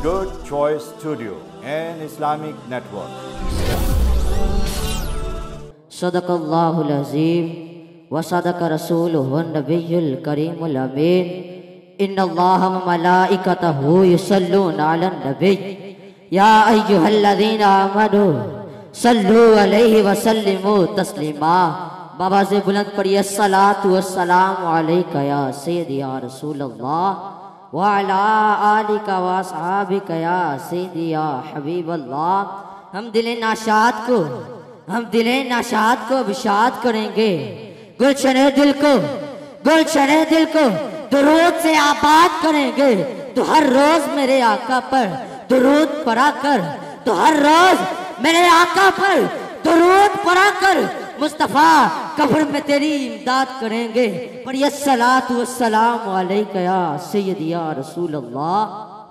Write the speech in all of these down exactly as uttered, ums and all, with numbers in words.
Good Choice Studio and Islamic Network. सदक़ल्लाहुल अज़ीम व सदक़ रसूलुहुन नबियुल करीमुल अमीन। इन्नल्लाहा व मलाइकतहु युसल्लूना Alan नबी या अय्युहल्लज़ीना आमनू सल्लू अलैहि व सल्लिमू तस्लीमा। बाबा से बुलंद पढ़िए अस्सलातु वस्सलामु अलैका या सय्यदी या रसूलल्लाह व अला आलिका व असहाबिका या सय्यदी या हबीबल्लाह। हम दिल नाशाद को हम दिल नाशाद को विशाद करेंगे, गुलशने दिल को गुलशने दिल को दुरूद से आबाद करेंगे। तो हर रोज मेरे आका पर दुरूद पढ़ा कर, तो हर रोज मेरे आका पर दुरूद पढ़ा कर मुस्तफ़ा कब्र में तेरी इमदाद करेंगे। पर अस्सलातु वस्सलामु अलैका या सय्यदी या रसूलल्लाह।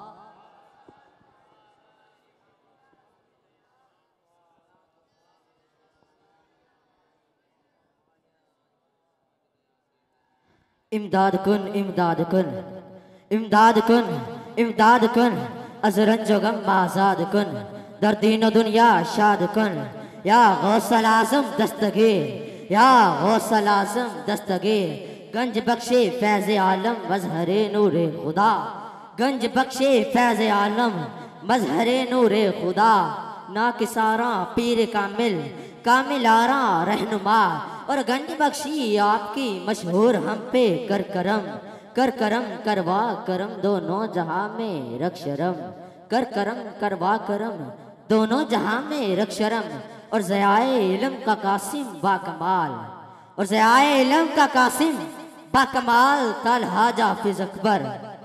इमदाद कुन इमदाद कुन इमदाद कुन इमदाद कुन अजरन जोगम आजाद कुन दर्दीन दुनिया शाद कुन या गौसल आज़म दस्तगीर या गौसल आज़म दस्तगीर। गंज बख्शे फैज़ आलम मजहरे नूरे खुदा, गंज बख्शे फैज़ आलम मजहरे नूरे खुदा। ना किसारा पीर कामिल कामिल आरा रहनुमा, और गंज बख्शी आपकी मशहूर हम पे कर करम कर करम करवा करम दोनों जहां में रक्षरम कर करम करवा करम दोनों जहां में रक्षरम। और ज़याए इल्म का कासिम बाकमाल और ज़याए इल्म का कासिम बाकमाल तलहाज हाफिज अकबर।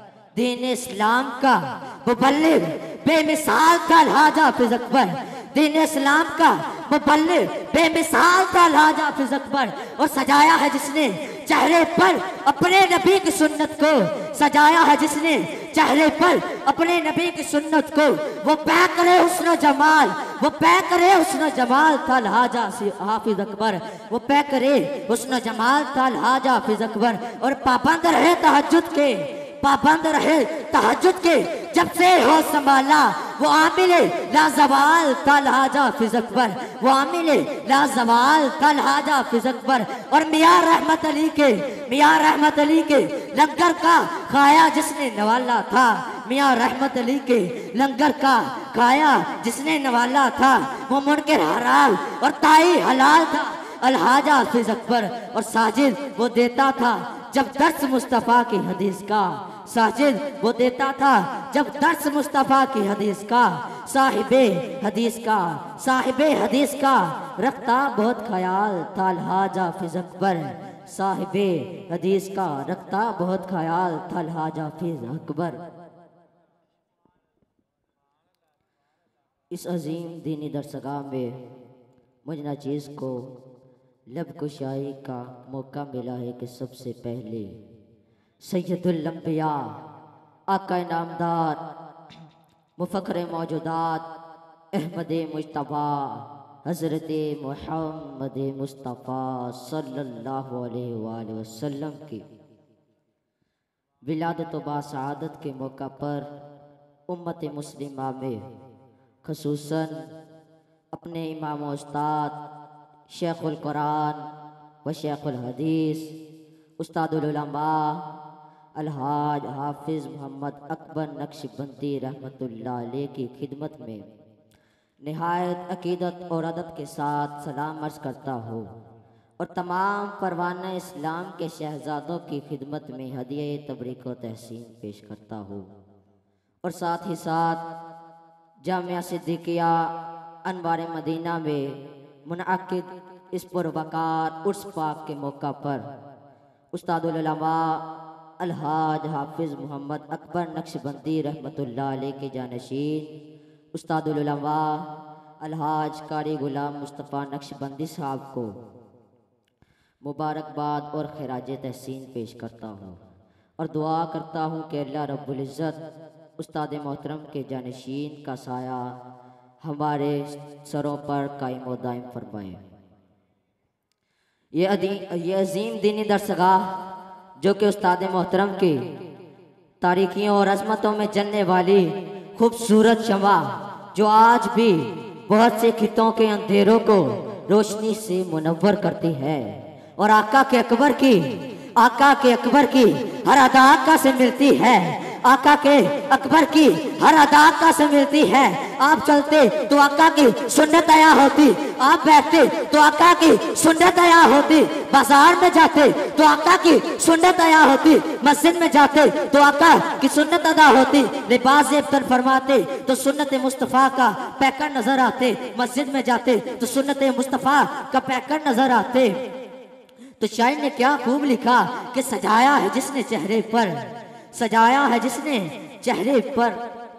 दीन इस्लाम का मुबल्लिग बेमिसाल तलहाज हाफिज अकबर। दीन इस्लाम का मुबल्लिग बेमिसाल तलहाज हाफिज अकबर। और सजाया है जिसने चेहरे पर अपने नबी की सुन्नत को, सजाया है जिसने चेहरे पर अपने नबी की सुन्नत को। वो पै करे हुस्न जमाल वो पै करे हुस्न जमाल तलहाज हाफिज अकबर। वो पै करे हुस्न जमाल तलहाज हाफिज अकबर। और पाबंद रहे तहज्जुद के पाबंद रहे तहज्जुद के जब से हो संभाला वो आमिले लाजवाल तलहाज हाफिज अकबर। वो आमिले लाजवाल तलहाज हाफिज अकबर। और मियां रहमत अली के मियां रहमत अली के लंगर का खाया जिसने नवाला था। मियां रहमत अली के लंगर का खाया जिसने नवाला था। वो मुनकर हलाल और ताई हलाल था अलहाज हाफिज अकबर। और साजिद वो देता था जब दर्स मुस्तफ़ा की हदीस का, साजिद वो देता था जब दर्स मुस्तफ़ा की हदीस का। साहिबे हदीस का साहिबे हदीस का रखता बहुत ख्याल तलहाज हाफिज अकबर। साहिबे हदीस का रखता बहुत ख्याल तलहाज हाफिज अकबर। इस अजीम दीनी दरसगाह में मुझे नाचीज़ को लब कुशाई का मौका मिला है कि सबसे पहले सैयदुल अंबिया आका नामदार मुफक्र मौजूदात अहमद मुज्तबा हज़रत मुहम्मद मुस्तफ़ा सल्लल्लाहु अलैहि वसल्लम की विलादत व बासआदत के मौका पर उम्मत मुस्लिमा में ख़ुसूसन अपने इमाम उस्ताद शेखुल कुरान व शेखुल हदीस उस्तादुल उलमा अलहाज हाफिज़ मोहम्मद अकबर नक्शबंदी रहमतुल्लाह अलैह की खिदमत में निहायत अकीदत और अदब के साथ सलाम अर्ज़ करता हूँ। और तमाम परवाना इस्लाम के शहजादों की खिदमत में हदिया तबरीक व तहसीन पेश करता हूँ। और साथ ही साथ जामिया सिद्दीकिया अनवार मदीना में मुनअक्किद इस पुरवकार उर्स पाक के मौका पर उस्तादुल उलमा अलहाज हाफिज़ मोहम्मद अकबर नक्शबंदी रहमतुल्लाह अलैह के जानशीन उस्तादुल उलमा अलहाज कारी गुलाम मुस्तफ़ा नक्शबंदी साहब को मुबारकबाद और खिराज तहसीन पेश करता हूँ। और दुआ करता हूँ कि अल्लाह रब्बुल इज़्ज़त उस्ताद मोहतरम के जानशीन का साया हमारे सरों पर कायम व दायम फरमाए। ये ये अजीम दीनी दरसगाह जो कि उस्ताद मोहतरम की तारीकियों और अज़मतों में जलने वाली खूबसूरत शमा जो आज भी बहुत से खितों के अंधेरों को रोशनी से मुनव्वर करती है। और आका के अकबर की आका के अकबर की हर अदा आका से मिलती है। आका के अकबर की हर अदा आका से मिलती है। आप चलते तो आका की सुन्नत आया होती, आप बैठते तो आका की सुन्नत आया होती, बाजार में जाते तो आका की सुन्नत आया होती, मस्जिद में जाते तो आका की सुन्नत अदा होती, लिबास इफ्तार फरमाते तो सुन्नत मुस्तफ़ा का पैकर नजर आते, मस्जिद में जाते तो सुन्नत मुस्तफ़ा का पैकर नजर आते। तो शायर ने क्या खूब लिखा कि सजाया है जिसने चेहरे पर, सजाया है जिसने चेहरे पर,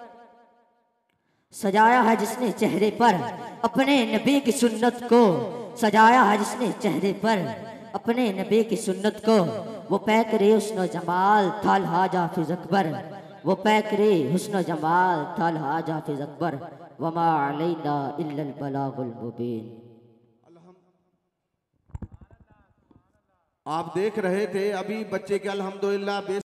सजाया है जिसने चेहरे पर अपने नबी की सुन्नत को, सजाया है जिसने चेहरे पर अपने नबी की सुन्नत को। वो पैकरे हुस्न जमाल थाल हाज हाफिज अकबर, वो पैकरे हुस्न जमाल थाल हाज हाफिज अकबर, वमा अलैना इल्लल बलागुल मुबीन। आप देख रहे थे अभी बच्चे के अल्हम्दुलिल्लाह